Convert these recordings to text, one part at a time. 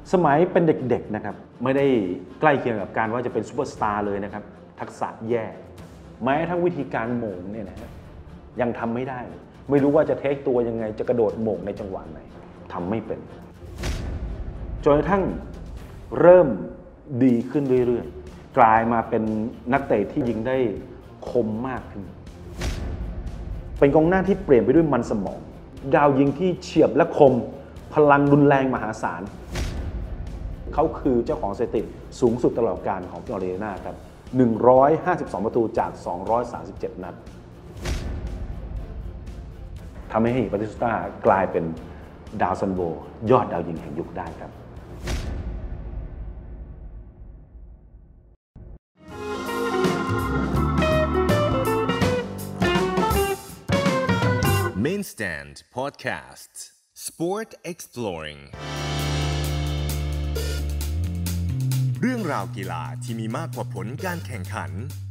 สมัยเป็นเด็กๆนะครับไม่ได้ใกล้เคียงกับการว่าจะเป็นซูเปอร์สตาร์เลยนะครับทักษะแย่แม้ทั้งวิธีการโหม่งเนี่ยนะยังทำไม่ได้ไม่รู้ว่าจะเทคตัวยังไงจะกระโดดโหม่งในจังหวะไหนทำไม่เป็นจนกระทั่งเริ่มดีขึ้นเรื่อยๆกลายมาเป็นนักเตะที่ยิงได้คมมากขึ้นเป็นกองหน้าที่เปลี่ยนไปด้วยมันสมองดาวยิงที่เฉียบและคมพลังรุนแรงมหาศาลเขาคือเจ้าของสถิติสูงสุดตลอดกาลของฟิออเรนติน่าครับ152ประตูจาก237นัดทำให้บาติสต้ากลายเป็นดาวซันโบยอดดาวยิงแห่งยุคได้ครับ Main Stand Podcast Sport Exploring เรื่องราวกีฬาที่มีมากกว่าผลการแข่งขัน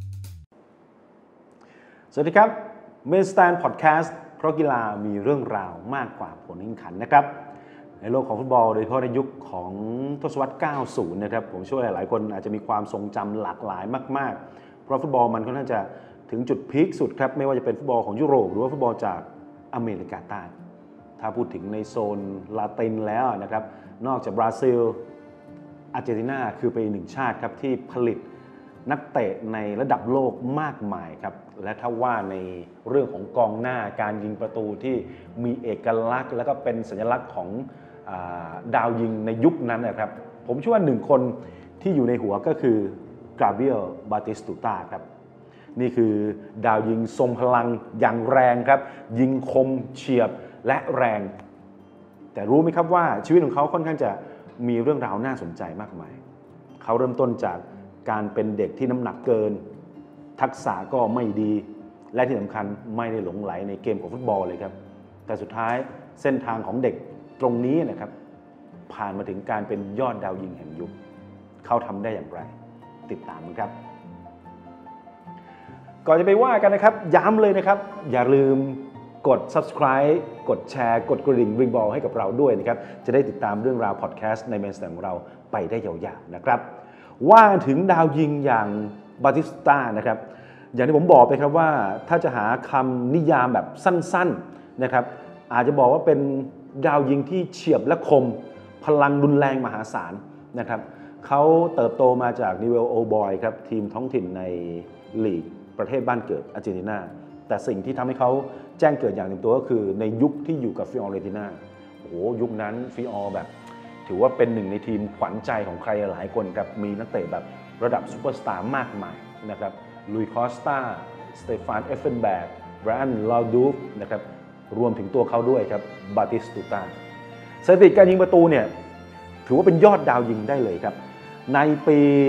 สวัสดีครับ Main Stand Podcast เพราะกีฬามีเรื่องราวมากกว่าผลการแข่งขันนะครับในโลกของฟุตบอลโดยเฉพาะในยุคของทศวรรษ 90 นะครับผมเชื่อว่าหลายๆคนอาจจะมีความทรงจำหลากหลายมากๆเพราะฟุตบอลมันค่อนข้างจะถึงจุดพีคสุดครับไม่ว่าจะเป็นฟุตบอลของยุโรปหรือว่าฟุตบอลจากอเมริกาใต้ถ้าพูดถึงในโซนลาตินแล้วนะครับนอกจากบราซิลอาร์เจนตินาคือเป็นหนึ่งชาติครับที่ผลิตนักเตะในระดับโลกมากมายครับและถ้าว่าในเรื่องของกองหน้าการยิงประตูที่มีเอกลักษณ์และก็เป็นสัญลักษณ์ของดาวยิงในยุคนั้นนะครับผมเชื่อว่าหนึ่งคนที่อยู่ในหัวก็คือกาเบรียล บาติสตูตาครับนี่คือดาวยิงทรงพลังอย่างแรงครับยิงคมเฉียบและแรงแต่รู้ไหมครับว่าชีวิตของเขาค่อนข้างจะมีเรื่องราวน่าสนใจมากมายเขาเริ่มต้นจากการเป็นเด็กที่น้ำหนักเกินทักษะก็ไม่ดีและที่สำคัญไม่ได้หลงไหลในเกมของฟุตบอลเลยครับแต่สุดท้ายเส้นทางของเด็กตรงนี้นะครับผ่านมาถึงการเป็นยอดดาวยิงแห่งยุคเขาทำได้อย่างไรติดตามกันครับก่อนจะไปว่ากันนะครับย้ำเลยนะครับอย่าลืมกด subscribe กดแชร์กดกระดิ่งริงบอลให้กับเราด้วยนะครับจะได้ติดตามเรื่องราวพอดแคสต์ในเมนสแตนของเราไปได้ยาวๆนะครับว่าถึงดาวยิงอย่างบาติสตานะครับอย่างที่ผมบอกไปครับว่าถ้าจะหาคำนิยามแบบสั้นๆนะครับอาจจะบอกว่าเป็นดาวยิงที่เฉียบและคมพลังรุนแรงมหาศาลนะครับเขาเติบโตมาจากนิเวลโอบอยครับทีมท้องถิ่นในลีกประเทศบ้านเกิดอาร์เจนตินาแต่สิ่งที่ทำให้เขาแจ้งเกิดอย่างเต็มตัวก็คือในยุคที่อยู่กับฟิออเรนติน่าโอ้โหยุคนั้นฟิออแบบถือว่าเป็นหนึ่งในทีมขวัญใจของใครหลายคนครับมีนักเตะแบบระดับซูเปอร์สตาร์มากมายนะครับลุยคอสตาสเตฟานเอฟเฟนแบกไบรอันลาดูฟนะครับรวมถึงตัวเขาด้วยครับบาติสตูตาสถิติการยิงประตูเนี่ยถือว่าเป็นยอดดาวยิงได้เลยครับในปี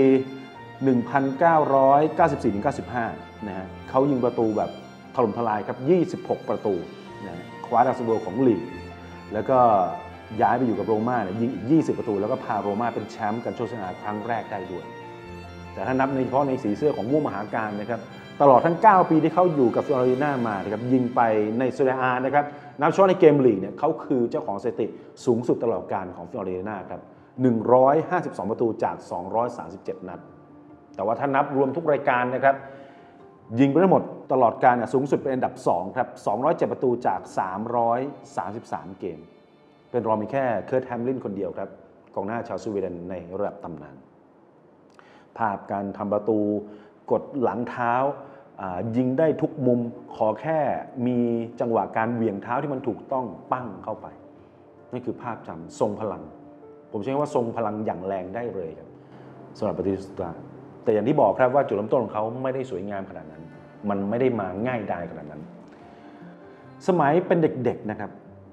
1994-95 นะฮะเขายิงประตูแบบถล่มทลายครับ26ประตูนะคว้าดาวซันโบของลีกแล้วก็ย้ายไปอยู่กับโรม่าเนี่ยยิงอีก20ประตูแล้วก็พาโรม่าเป็นแชมป์กันโชคชนะครั้งแรกได้ด้วยแต่ถ้านับในเฉพาะในสีเสื้อของม่วงมหาการนะครับตลอดทั้ง9ปีที่เขาอยู่กับฟิออเรนติน่ามานะครับยิงไปในเซเรียอานะครับนับเฉพาะในเกมลีกเนี่ยเขาคือเจ้าของสถิติสูงสุดตลอดกาลของฟิออเรนติน่าครับ152ประตูจาก237นัดแต่ว่าถ้านับรวมทุกรายการนะครับยิงไปทั้งหมดตลอดกาลสูงสุดเป็นอันดับ2ครับ207ประตูจาก333เกมเป็นรองมีแค่เคิร์ทแฮมลินคนเดียวครับกองหน้าชาวสวีเดนในระดับตำนานภาพการทำประตูกดหลังเท้ายิงได้ทุกมุมขอแค่มีจังหวะการเหวี่ยงเท้าที่มันถูกต้องปั้งเข้าไปนี่คือภาพจำทรงพลังผมใช้ว่าทรงพลังอย่างแรงได้เลยครับสำหรับบาติสตาแต่อย่างที่บอกครับว่าจุดเริ่มต้นของเขาไม่ได้สวยงามขนาดนั้นมันไม่ได้มาง่ายดายขนาดนั้นสมัยเป็นเด็กๆนะครับ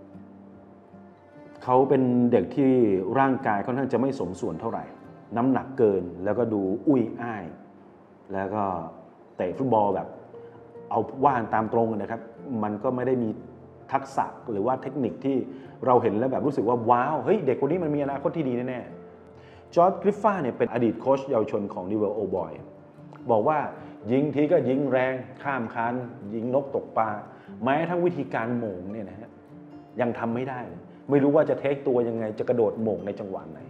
เขาเป็นเด็กที่ร่างกายค่อนข้างจะไม่สมส่วนเท่าไหร่น้ำหนักเกินแล้วก็ดูอุ้ยอ้ายแล้วก็เตะฟุตบอลแบบเอาว่านตามตรงนะครับมันก็ไม่ได้มีทักษะหรือว่าเทคนิคที่เราเห็นแล้วแบบรู้สึกว่าว้าวเฮ้ยเด็กคนนี้มันมีอนาคตที่ดีแน่ๆจอร์จกริฟฟ่าเนี่ยเป็นอดีตโค้ชเยาวชนของนิเวลโอบอยบอกว่ายิงทีก็ยิงแรงข้ามคันยิงนกตกปลาแม้ทั้งวิธีการโหม่งเนี่ยนะฮะยังทำไม่ได้ไม่รู้ว่าจะเทคตัวยังไงจะกระโดดโหม่งในจังหวะไหน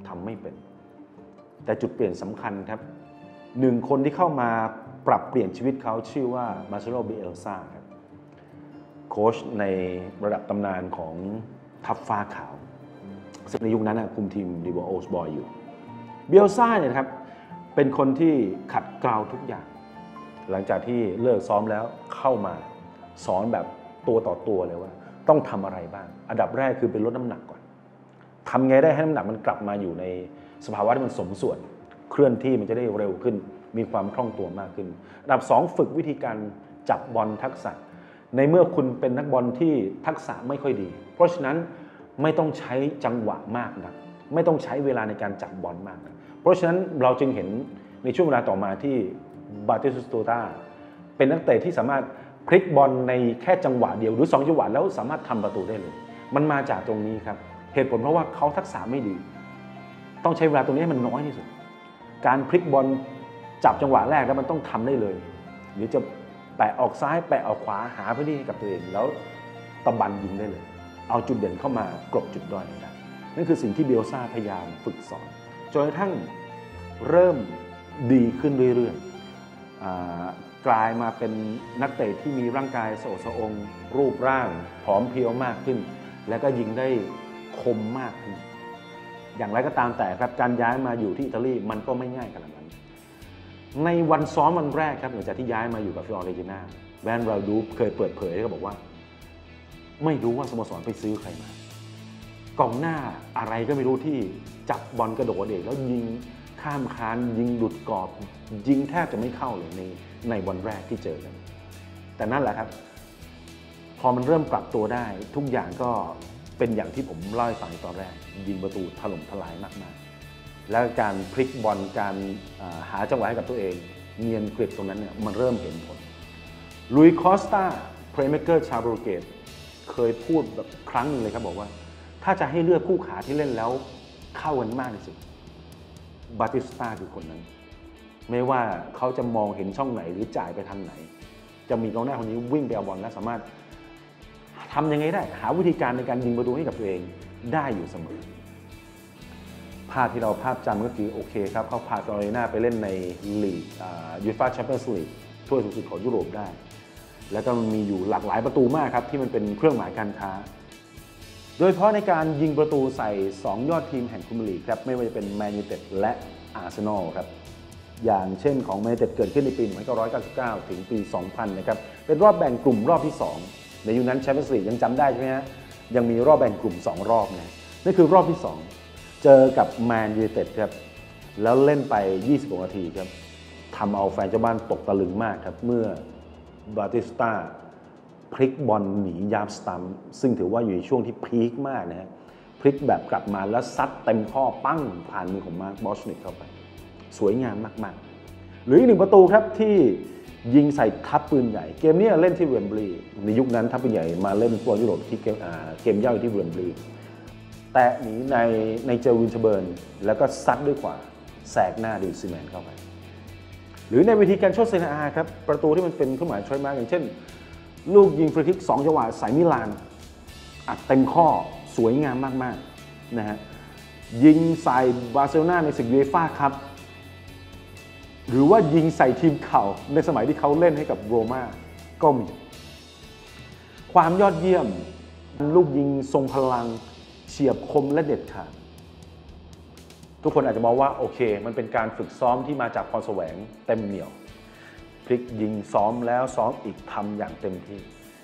ทำไม่เป็นแต่จุดเปลี่ยนสำคัญครับหนึ่งคนที่เข้ามาปรับเปลี่ยนชีวิตเขาชื่อว่ามาร์เซโล บิเอลซ่าครับโค้ชในระดับตำนานของทัพฟ้าขาวซึ่งในยุคนั้นคุมทีมลิเวอร์พูลบอยอยู่บิเอลซ่าเนี่ยครับเป็นคนที่ขัดเกลาทุกอย่างหลังจากที่เลิกซ้อมแล้วเข้ามาสอนแบบตัวต่อตัวเลยว่าต้องทำอะไรบ้างอันดับแรกคือเป็นลดน้ำหนักก่อนทำไงได้ให้น้ำหนักมันกลับมาอยู่ในสภาวะที่มันสมส่วนเคลื่อนที่มันจะได้เร็วขึ้นมีความคล่องตัวมากขึ้นอันดับ2ฝึกวิธีการจับบอลทักษะในเมื่อคุณเป็นนักบอลที่ทักษะไม่ค่อยดีเพราะฉะนั้นไม่ต้องใช้จังหวะมากนะไม่ต้องใช้เวลาในการจับบอลมากนะเพราะฉะนั้นเราจึงเห็นในช่วงเวลาต่อมาที่บาติสตูตาเป็นนักเตะที่สามารถพลิกบอลในแค่จังหวะเดียวหรือ2จังหวะแล้วสามารถทำประตูได้เลยมันมาจากตรงนี้ครับเหตุผลเพราะว่าเขาทักษะไม่ดีต้องใช้เวลาตรงนี้ให้มันน้อยที่สุดการพลิกบอลจับจังหวะแรกแล้วมันต้องทำได้เลยหรือจะแปะออกซ้ายแปะออกขวาหาพื้นที่ให้กับตัวเองแล้วตะบันยิงได้เลยเอาจุดเด่นเข้ามากลบจุดด้อยได้นั่นคือสิ่งที่เบลซ่าพยายามฝึกสอนจนกระทั่งเริ่มดีขึ้นเรื่อยๆกลายมาเป็นนักเตะที่มีร่างกายโสดสะองรูปร่างผอมเพรียวมากขึ้นและก็ยิงได้คมมากขึ้นอย่างไรก็ตามแต่ครับการย้ายมาอยู่ที่อิตาลีมันก็ไม่ง่ายขนาดนั้นในวันซ้อมวันแรกครับหลังจากที่ย้ายมาอยู่กับฟิออเรนติน่าแวนราดูเคยเปิดเผยเขาบอกว่าไม่รู้ว่าสโมสรไปซื้อใครมากองหน้าอะไรก็ไม่รู้ที่จับบอลกระโดดเองแล้วยิงข้ามคานยิงหลุดกรอบยิงแทบจะไม่เข้าเลยในวันแรกที่เจอกันแต่นั่นแหละครับพอมันเริ่มปรับตัวได้ทุกอย่างก็เป็นอย่างที่ผมเล่าให้ฟังตอนแรกยิงประตูถล่มทลายมากๆแล้วการพลิกบอลการหาจังหวะให้กับตัวเองเนียนกริบตรงนั้นเนี่ยมันเริ่มเห็นผลลุยคอสตาเพลย์เมคเกอร์ชาวโปรตุเกสเคยพูดแบบครั้งหนึ่งเลยครับบอกว่าถ้าจะให้เลือกคู่ขาที่เล่นแล้วเข้ากันมากที่สุดบาติสตาคือคนนั้นไม่ว่าเขาจะมองเห็นช่องไหนหรือจ่ายไปทางไหนจะมีกองหน้าคนนี้วิ่งไปเอาบอลและสามารถทำยังไงได้หาวิธีการในการยิงประตูให้กับตัวเองได้อยู่เสมอภาพที่เราภาพจำก็คือโอเคครับเขาพาฟิออเรนติน่าไปเล่นในลีกยูฟ่าแชมเปี้ยนส์ลีกถ้วยสูงสุดของยุโรปได้แล้วก็มีอยู่หลากหลายประตูมากครับที่มันเป็นเครื่องหมายการค้าโดยเฉพาะในการยิงประตูใส่2ยอดทีมแห่งพรีเมียร์ลีกครับไม่ว่าจะเป็นแมนยูไนเต็ดและอาร์เซนอลครับอย่างเช่นของแมนยูไนเต็ดเกิดขึ้นในปี 1999 ถึงปี 2000 นะครับเป็นรอบแบ่งกลุ่มรอบที่2ในยุคนั้นแชมเปี้ยนส์ลีกยังจำได้ใช่ไหมฮะยังมีรอบแบ่งกลุ่ม2รอบนะนั่นคือรอบที่2เจอกับแมนยูไนเต็ดครับแล้วเล่นไป20นาทีครับทำเอาแฟนเจ้าบ้านตกตะลึงมากครับเมื่อบาติสตาพลิกบอลหนียามสตัมซึ่งถือว่าอยู่ในช่วงที่พีคมากนะฮะพลิกแบบกลับมาแล้วซัดเต็มข้อปั้งผ่านมือของมาร์คบอชนิกเข้าไปสวยงามมากๆหรืออีก1ประตูครับที่ยิงใส่ทัพปืนใหญ่เกมนี้เล่นที่เวมบลีย์ในยุคนั้นทัพปืนใหญ่มาเล่นฟุตบอลยุโรปที่เกมเย่าที่เวมบลีย์แตะหนีในเจอวินเทอร์เบิร์นแล้วก็ซัดด้วยขวาแสกหน้าดิวซีแมนเข้าไปหรือในวิธีการชดเซนาอาครับประตูที่มันเป็นเครื่องหมายทรอยมาร์กอย่างเช่นลูกยิงฟรีคิก2จังหวะใส่มิลานอัดเต็มข้อสวยงามมากๆนะฮะยิงใส่บาร์เซโลนาในศึกยูเอฟ่าครับหรือว่ายิงใส่ทีมเข่าในสมัยที่เขาเล่นให้กับโรม่าก็มีความยอดเยี่ยมลูกยิงทรงพลังเฉียบคมและเด็ดขาดทุกคนอาจจะมองว่าโอเคมันเป็นการฝึกซ้อมที่มาจากพรแสวงเต็มเหนี่ยวพลิกยิงซ้อมแล้วซ้อมอีกทำอย่างเต็มที่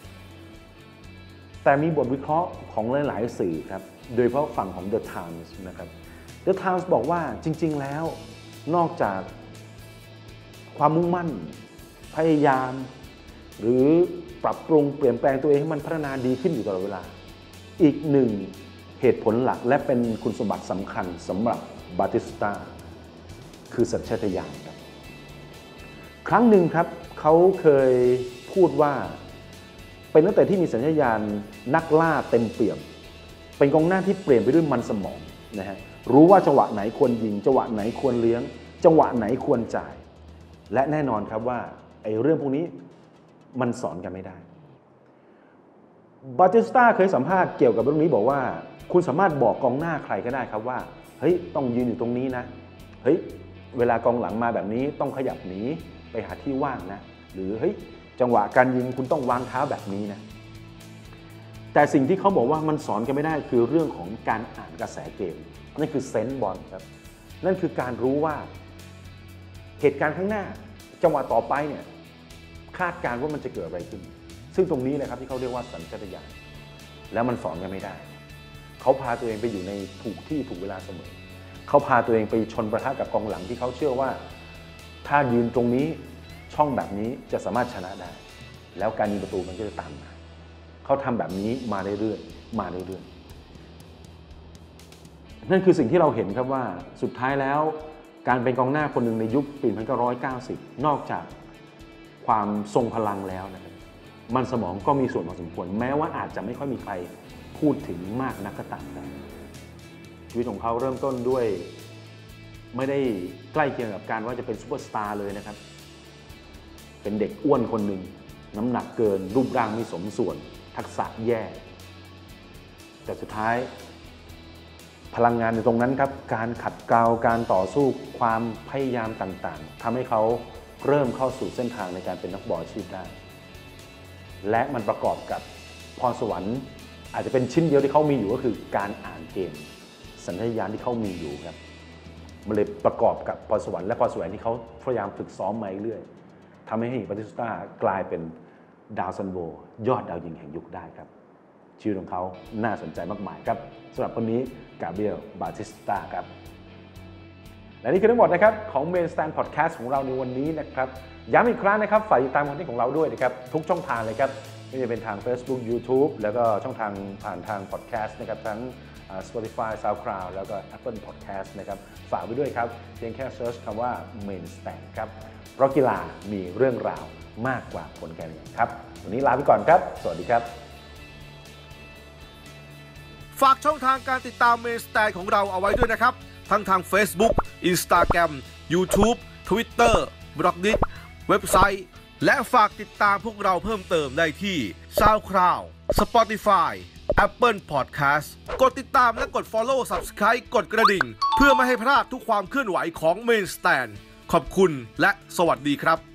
แต่มีบทวิเคราะห์ของหลายๆสื่อครับโดยเฉพาะฝั่งของ The Times นะครับ The Times บอกว่าจริงๆแล้วนอกจากความมุ่งมั่นพยายามหรือปรับปรุงเปลี่ยนแปลงตัวเองให้มันพัฒนาดีขึ้นอยู่ตลอดเวลาอีกหนึ่งเหตุผลหลักและเป็นคุณสมบัติสำคัญสำหรับบาติสตาคือสัญชาตญาณครับครั้งหนึ่งครับเขาเคยพูดว่าเป็นนักเตะที่มีสัญชาตญาณนักล่าเต็มเปี่ยมเป็นกองหน้าที่เปลี่ยนไปด้วยมันสมองนะฮะรู้ว่าจังหวะไหนควรยิงจังหวะไหนควรเลี้ยงจังหวะไหนควรจ่ายและแน่นอนครับว่าไอ้เรื่องพวกนี้มันสอนกันไม่ได้บาติสตาเคยสัมภาษณ์เกี่ยวกับเรื่องนี้บอกว่าคุณสามารถบอกกองหน้าใครก็ได้ครับว่าเฮ้ยต้องยืนอยู่ตรงนี้นะเฮ้ยเวลากองหลังมาแบบนี้ต้องขยับหนีไปหาที่ว่างนะหรือเฮ้ยจังหวะการยิงคุณต้องวางเท้าแบบนี้นะแต่สิ่งที่เขาบอกว่ามันสอนกันไม่ได้คือเรื่องของการอ่านกระแสเกมนั่นคือเซนส์บอลครับนั่นคือการรู้ว่าเหตุการณ์ข้างหน้าจังหวะต่อไปเนี่ยคาดการณ์ว่ามันจะเกิดอะไรขึ้นซึ่งตรงนี้นะครับที่เขาเรียกว่าสัญชาตญาณแล้วมันสอนกันไม่ได้เขาพาตัวเองไปอยู่ในถูกที่ถูกเวลาเสมอเขาพาตัวเองไปชนประทะกับกองหลังที่เขาเชื่อว่าถ้ายืนตรงนี้ช่องแบบนี้จะสามารถชนะได้แล้วการยิงประตูมันก็จะตามมาเขาทำแบบนี้มาเรื่อยๆนั่นคือสิ่งที่เราเห็นครับว่าสุดท้ายแล้วการเป็นกองหน้าคนหนึ่งในยุคปี 1990 นอกจากความทรงพลังแล้วนะครับมันสมองก็มีส่วนพอสมควรแม้ว่าอาจจะไม่ค่อยมีใครพูดถึงมากนักก็ตามนะชีวิตของเขาเริ่มต้นด้วยไม่ได้ใกล้เคียงกับการว่าจะเป็นซูเปอร์สตาร์เลยนะครับเป็นเด็กอ้วนคนหนึ่งน้ำหนักเกินรูปร่างไม่สมส่วนทักษะแย่แต่สุดท้ายพลังงานอยู่ตรงนั้นครับการขัดเกลาการต่อสู้ความพยายามต่างๆทำให้เขาเริ่มเข้าสู่เส้นทางในการเป็นนักบอลอาชีพได้และมันประกอบกับพรสวรรค์อาจจะเป็นชิ้นเดียวที่เขามีอยู่ก็คือการอ่านเกมสัญชาตญาณที่เขามีอยู่ครับมันเลยประกอบกับพรสวรรค์และพรสวรรค์ที่เขาพยายามฝึกซ้อมมาเรื่อยทำให้บาติสต้ากลายเป็นดาวซันโบยอดดาวยิงแห่งยุคได้ครับชีวิตของเขาน่าสนใจมากมายครับสำหรับคนนี้กาเบรียลบาติสต้าครับและนี่คือทั้งหมดนะครับของ Main Stand Podcast ของเราในวันนี้นะครับย้ำอีกครั้งนะครับฝากติดตามคอนเทนต์ของเราด้วยนะครับทุกช่องทางเลยครับไม่ว่าจะเป็นทาง Facebook YouTube แล้วก็ช่องทางผ่านทาง Podcast นะครับทั้งSpotify SoundCloud แล้วก็ Apple Podcast นะครับฝากไว้ด้วยครับเพียงแค่เซิร์ชคำว่า Main Stand ครับเพราะกีฬามีเรื่องราวมากกว่าผลการแข่งขันครับวันนี้ลาไปก่อนครับสวัสดีครับฝากช่องทางการติดตามเมนสแตนของเราเอาไว้ด้วยนะครับทั้งทาง Facebook Instagram YouTube Twitter Blogdit เว็บไซต์และฝากติดตามพวกเราเพิ่มเติมได้ที่ SoundCloud Spotify Apple Podcast กดติดตามและกด Follow Subscribe กดกระดิ่งเพื่อไม่ให้พลาดทุกความเคลื่อนไหวของ Main Stand ขอบคุณและสวัสดีครับ